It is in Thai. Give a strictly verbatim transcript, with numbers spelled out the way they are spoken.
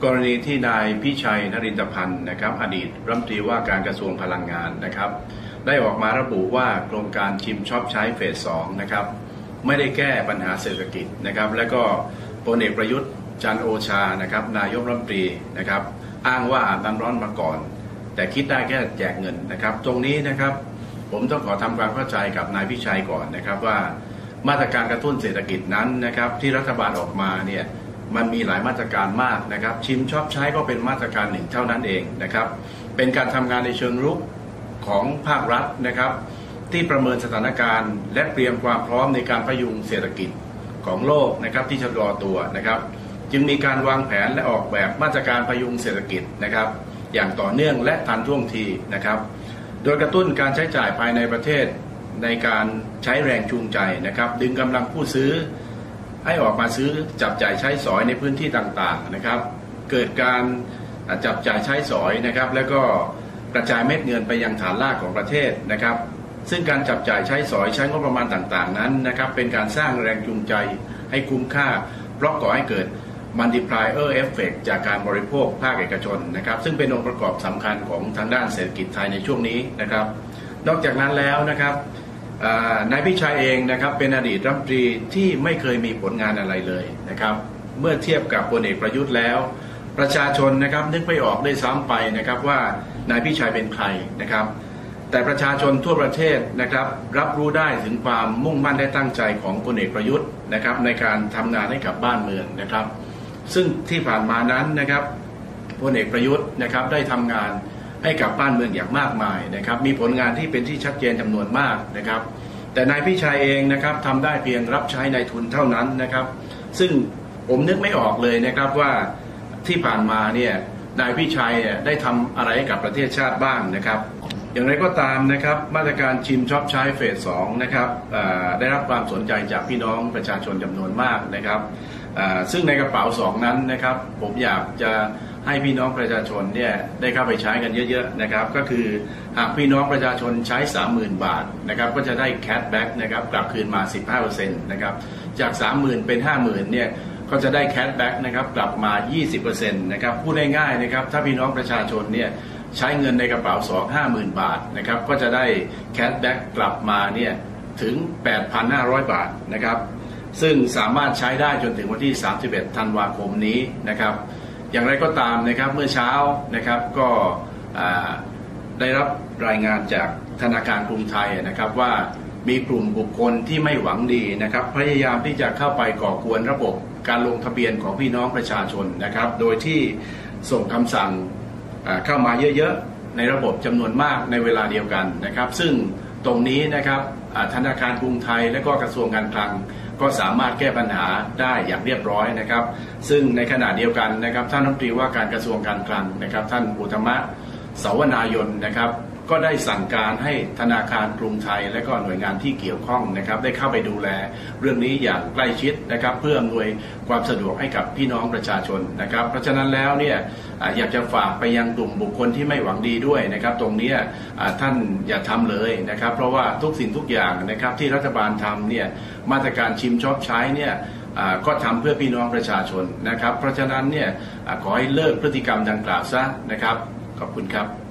กรณีที่นายพิชัยนรินทร์พันธ์นะครับอดีตรัฐมนตรีว่าการกระทรวงพลังงานนะครับได้ออกมาระบุว่าโครงการชิมช็อปใช้เฟสสองนะครับไม่ได้แก้ปัญหาเศรษฐกิจนะครับและก็พลเอกประยุทธ์จันทร์โอชานะครับนายกรัฐมนตรีนะครับอ้างว่าอาบน้ำร้อนมาก่อนแต่คิดได้แค่แจกเงินนะครับตรงนี้นะครับผมต้องขอทำความเข้าใจกับนายพิชัยก่อนนะครับว่ามาตรการกระตุ้นเศรษฐกิจนั้นนะครับที่รัฐบาลออกมาเนี่ยมันมีหลายมาตรการมากนะครับชิมช็อปใช้ก็เป็นมาตรการหนึ่งเท่านั้นเองนะครับเป็นการทำงานในเชิงรุกของภาครัฐนะครับที่ประเมินสถานการณ์และเตรียมความพร้อมในการพยุงเศรษฐกิจของโลกนะครับที่ชะลอตัวนะครับจึงมีการวางแผนและออกแบบมาตรการพยุงเศรษฐกิจนะครับอย่างต่อเนื่องและทันท่วงทีนะครับโดยกระตุ้นการใช้จ่ายภายในประเทศในการใช้แรงจูงใจนะครับดึงกำลังผู้ซื้อให้ออกมาซื้อจับจ่ายใช้สอยในพื้นที่ต่างๆนะครับเกิดการจับจ่ายใช้สอยนะครับแล้วก็กระจายเม็ดเงินไปยังฐานรากของประเทศนะครับซึ่งการจับจ่ายใช้สอยใช้งบประมาณต่างๆนั้นนะครับเป็นการสร้างแรงจูงใจให้คุ้มค่าเพราะก่อให้เกิด multiplier effect จากการบริโภคภาคเอกชนนะครับซึ่งเป็นองค์ประกอบสำคัญของทางด้านเศรษฐกิจไทยในช่วงนี้นะครับนอกจากนั้นแล้วนะครับนายพิชัยเองนะครับเป็นอดีตรัฐมนตรีที่ไม่เคยมีผลงานอะไรเลยนะครับเมื่อเทียบกับพลเอกประยุทธ์แล้วประชาชนนะครับนึกไม่ออกได้ซ้ำไปนะครับว่านายพิชัยเป็นใครนะครับแต่ประชาชนทั่วประเทศนะครับรับรู้ได้ถึงความมุ่งมั่นและตั้งใจของพลเอกประยุทธ์นะครับในการทำงานให้กับบ้านเมืองนะครับซึ่งที่ผ่านมานั้นนะครับพลเอกประยุทธ์นะครับได้ทำงานให้กับบ้านเมืองอย่างมากมายนะครับมีผลงานที่เป็นที่ชัดเจนจำนวนมากนะครับแต่นายพิชัยเองนะครับทำได้เพียงรับใช้นายทุนเท่านั้นนะครับซึ่งผมนึกไม่ออกเลยนะครับว่าที่ผ่านมาเนี่ยนายพิชัยได้ทำอะไรให้กับประเทศชาติบ้างนะครับอย่างไรก็ตามนะครับมาตรการชิมช็อปใช้เฟสสองนะครับได้รับความสนใจจากพี่น้องประชาชนจำนวนมากนะครับซึ่งในกระเป๋าสองนั้นนะครับผมอยากจะให้พี่น้องประชาชนเนี่ยได้เข้าไปใช้กันเยอะๆนะครับก็คือหากพี่น้องประชาชนใช้ สามหมื่น บาทนะครับก็จะได้แคชแบ็กนะครับกลับคืนมา สิบห้าเปอร์เซ็นต์ นะครับจาก สามหมื่น เป็น ห้าหมื่น เนี่ยก็จะได้แคชแบ็กนะครับกลับมา ยี่สิบเปอร์เซ็นต์ นะครับพูดง่ายๆนะครับถ้าพี่น้องประชาชนเนี่ยใช้เงินในกระเป๋าสอง ห้าหมื่น บาทนะครับก็จะได้แคชแบ็กกลับมาเนี่ยถึง แปดพันห้าร้อย บาทนะครับซึ่งสามารถใช้ได้จนถึงวันที่สามสิบเอ็ดธันวาคมนี้นะครับอย่างไรก็ตามนะครับเมื่อเช้านะครับก็ได้รับรายงานจากธนาคารกรุงไทยนะครับว่ามีกลุ่มบุคคลที่ไม่หวังดีนะครับพยายามที่จะเข้าไปก่อกวนระบบการลงทะเบียนของพี่น้องประชาชนนะครับโดยที่ส่งคำสั่งเข้ามาเยอะๆในระบบจำนวนมากในเวลาเดียวกันนะครับซึ่งตรงนี้นะครับธนาคารกรุงไทยและก็กระทรวงการคลังก็สามารถแก้ปัญหาได้อย่างเรียบร้อยนะครับซึ่งในขณะเดียวกันนะครับท่านรัฐมนตรีว่าการกระทรวงการคลังนะครับท่านอุตมะสาวนายนนะครับก็ได้สั่งการให้ธนาคารกรุงไทยและก็หน่วยงานที่เกี่ยวข้องนะครับได้เข้าไปดูแลเรื่องนี้อย่างใกล้ชิดนะครับเพื่ออำนวยความสะดวกให้กับพี่น้องประชาชนนะครับเพราะฉะนั้นแล้วเนี่ยอยากจะฝากไปยังกลุ่มบุคคลที่ไม่หวังดีด้วยนะครับตรงนี้ท่านอย่าทำเลยนะครับเพราะว่าทุกสิ่งทุกอย่างนะครับที่รัฐบาลทำเนี่ยมาตรการชิมช็อปใช้เนี่ยก็ทำเพื่อพี่น้องประชาชนนะครับเพราะฉะนั้นเนี่ยขอให้เลิกพฤติกรรมดังกล่าวซะนะครับขอบคุณครับ